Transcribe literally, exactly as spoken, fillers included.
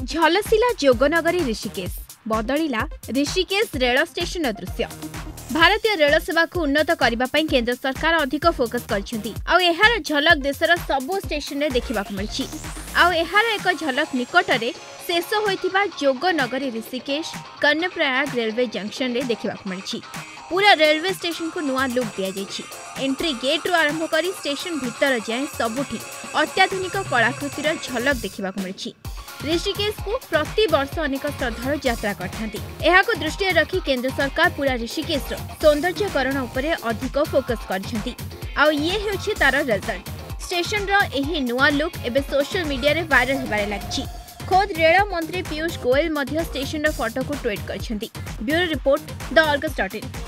झलसिला जोगनगरी ऋषिकेश बदलिला Rishikesh rail station दृश्य। भारतीय रेल सेवा को उन्नत करने केंद्र सरकार अधिक फोकस करछंती। आउ एहार झलक देशर सबो स्टेशन रे देखिबा को मिलछि। आउ एहार एक झलक निकट रे शेष होइतिबा जोगनगरी ऋषिकेश कर्णप्रयाग रेलवे जंक्शन रे देखिबा को मिलछि। पूरा रेलवे स्टेशन को नुआ लुक दिया जाइछि। एंट्री गेट रु आरंभ करी स्टेशन भीतर जाए सबुठी अत्याधुनिक कलाकृतिर झलक देखिबा को मिलछि। ऋषिकेश को प्रति वर्ष अनेक श्रद्धालु यात्रा करथांती। एहाको दृष्टि रखी केंद्र सरकार पूरा ऋषिकेश सौंदर्यकरण उपरे अधिक फोकस करछंती। आउ ये हेउछि तार रिजल्ट। स्टेशन रो एही नुआ लुक एबे सोशल मीडिया रे वायरल हेबारे लागछि। खोद रेल मंत्री पीयूष गोयल मध्य स्टेशन रो फोटो को ट्वीट करछंती। Bureau report the Argus dot in.